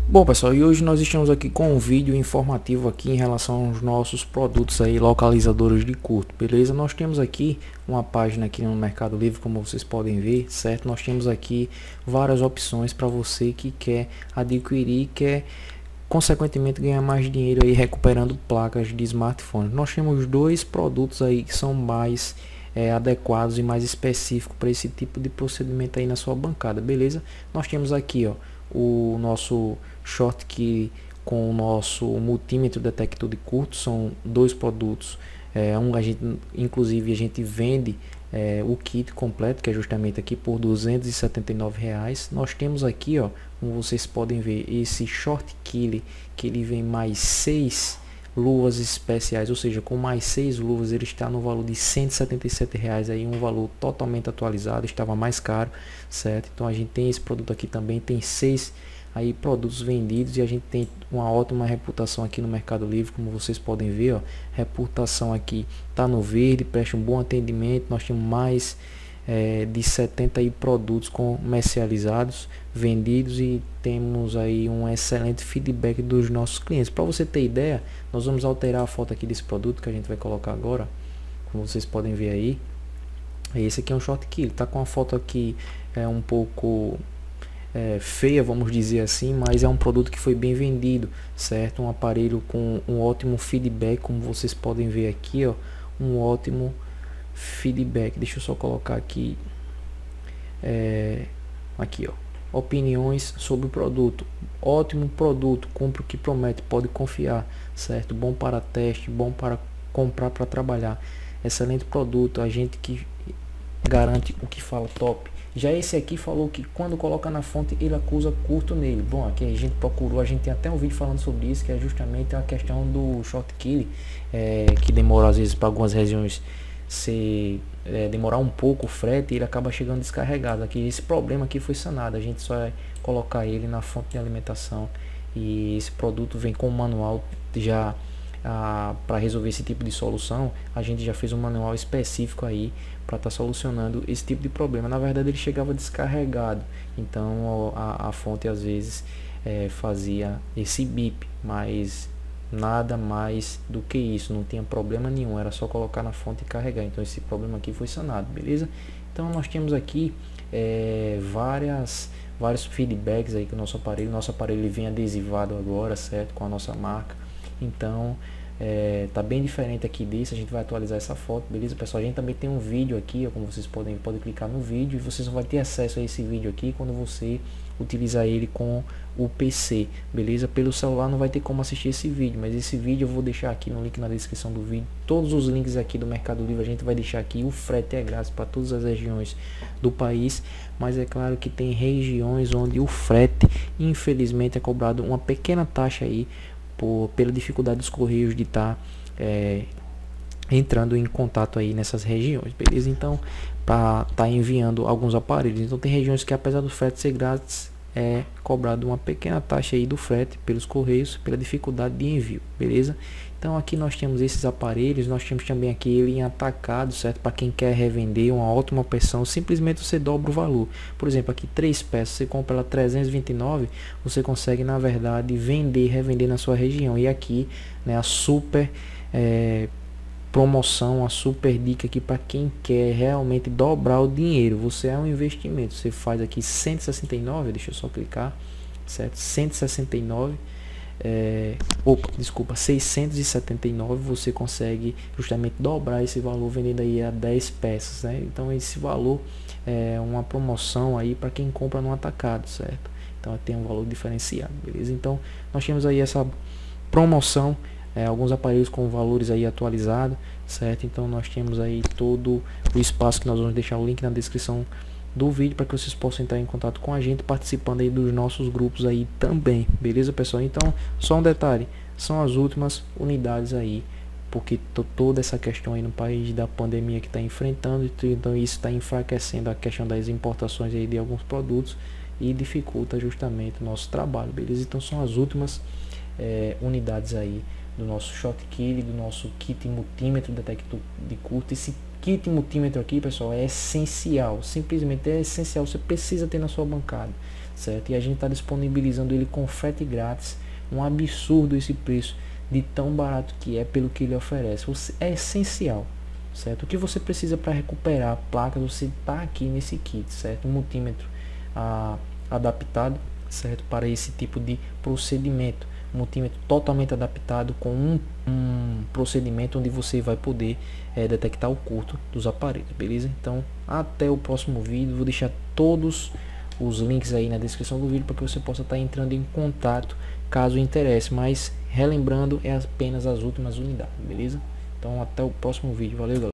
Bom pessoal, e hoje nós estamos aqui com um vídeo informativo aqui em relação aos nossos produtos aí, localizadores de curto, beleza? Nós temos aqui uma página aqui no Mercado Livre, como vocês podem ver, certo? Nós temos aqui várias opções para você que quer adquirir, quer consequentemente ganhar mais dinheiro aí recuperando placas de smartphone. Nós temos dois produtos aí que são mais adequados e mais específicos para esse tipo de procedimento aí na sua bancada, beleza? Nós temos aqui, ó, o nosso short key com o nosso multímetro detector de curto. São dois produtos, inclusive a gente vende o kit completo, que é justamente aqui por R$ 279. Nós temos aqui, ó, como vocês podem ver, esse short key que ele vem mais 6 luvas especiais, ou seja, com mais 6 luvas ele está no valor de R$ 177 aí, um valor totalmente atualizado, estava mais caro, certo? Então a gente tem esse produto aqui também, tem 6 aí produtos vendidos e a gente tem uma ótima reputação aqui no Mercado Livre, como vocês podem ver, ó, reputação aqui tá no verde, presta um bom atendimento. Nós temos mais de 70 aí produtos comercializados, vendidos, e temos aí um excelente feedback dos nossos clientes. Para você ter ideia, nós vamos alterar a foto aqui desse produto que a gente vai colocar agora, como vocês podem ver aí. Esse aqui é um short key, ele tá com a foto aqui um pouco feia, vamos dizer assim, mas é um produto que foi bem vendido, certo? Um aparelho com um ótimo feedback, como vocês podem ver aqui, ó, um ótimo feedback. Deixa eu só colocar aqui, aqui, ó, opiniões sobre o produto. Ótimo produto, compre o que promete, pode confiar, certo? Bom para teste, bom para comprar para trabalhar. Excelente produto, a gente que garante o que fala, top. Já esse aqui falou que quando coloca na fonte ele acusa curto nele. Bom, aqui a gente procurou, a gente tem até um vídeo falando sobre isso, que é justamente a questão do short key, que demora às vezes para algumas regiões demorar um pouco o frete, e ele acaba chegando descarregado. Aqui esse problema aqui foi sanado, a gente só é colocar ele na fonte de alimentação, e esse produto vem com um manual já para resolver esse tipo de solução. A gente já fez um manual específico aí para estar solucionando esse tipo de problema. Na verdade ele chegava descarregado, então a fonte às vezes fazia esse bip, mas nada mais do que isso, não tinha problema nenhum, era só colocar na fonte e carregar. Então esse problema aqui foi sanado, beleza? Então nós temos aqui vários feedbacks aí com o nosso aparelho ele vem adesivado agora, certo, com a nossa marca. Então tá bem diferente aqui disso. A gente vai atualizar essa foto, beleza pessoal? A gente também tem um vídeo aqui, ó, como vocês podem clicar no vídeo, e vocês vão ter acesso a esse vídeo aqui quando você utilizar ele com o PC, beleza? Pelo celular não vai ter como assistir esse vídeo, mas esse vídeo eu vou deixar aqui no link na descrição do vídeo. Todos os links aqui do Mercado Livre a gente vai deixar aqui. O frete é grátis para todas as regiões do país, mas é claro que tem regiões onde o frete infelizmente é cobrado uma pequena taxa aí, pela dificuldade dos correios de estar entrando em contato aí nessas regiões, beleza? Então para estar enviando alguns aparelhos, então tem regiões que, apesar do frete ser grátis, é cobrado uma pequena taxa aí do frete pelos correios, pela dificuldade de envio, beleza? Então aqui nós temos esses aparelhos, nós temos também aqui ele em atacado, certo? Para quem quer revender, uma ótima opção. Simplesmente você dobra o valor. Por exemplo, aqui 3 peças, você compra ela 329, você consegue na verdade revender na sua região. E aqui, né, a super promoção, a super dica aqui para quem quer realmente dobrar o dinheiro. Você é um investimento, você faz aqui 169, deixa eu só clicar, certo? 169, desculpa, 679, você consegue justamente dobrar esse valor vendendo aí a 10 peças, né? Então esse valor é uma promoção aí para quem compra no atacado, certo? Então tem um valor diferenciado, beleza? Então nós temos aí essa promoção, alguns aparelhos com valores aí atualizados, certo? Então nós temos aí todo o espaço, que nós vamos deixar o link na descrição do vídeo para que vocês possam entrar em contato com a gente, participando aí dos nossos grupos aí também, beleza pessoal? Então só um detalhe, são as últimas unidades aí, porque toda essa questão aí no país da pandemia que está enfrentando, então isso está enfraquecendo a questão das importações aí de alguns produtos e dificulta justamente o nosso trabalho, beleza? Então são as últimas unidades aí do nosso short key, do nosso kit multímetro detector de curto. Esse kit multímetro aqui, pessoal, é essencial, simplesmente é essencial, você precisa ter na sua bancada, certo? E a gente está disponibilizando ele com frete grátis, um absurdo esse preço, de tão barato que é pelo que ele oferece. É essencial, certo? O que você precisa para recuperar placas, você tá aqui nesse kit, certo? Um multímetro adaptado, certo, para esse tipo de procedimento. Um multímetro totalmente adaptado com um procedimento onde você vai poder detectar o curto dos aparelhos, beleza? Então até o próximo vídeo, vou deixar todos os links aí na descrição do vídeo para que você possa estar entrando em contato caso interesse, mas relembrando, é apenas as últimas unidades, beleza? Então até o próximo vídeo, valeu galera.